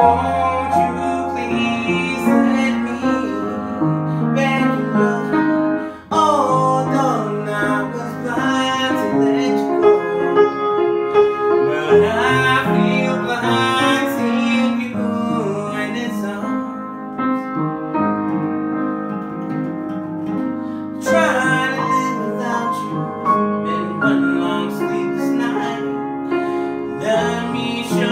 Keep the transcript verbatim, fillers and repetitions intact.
Won't you please let me back you up? Oh, darling, I was blind to let you go, but I feel blind seeing you in his arms. Trying to live without you, been one long sleepless night. Let me show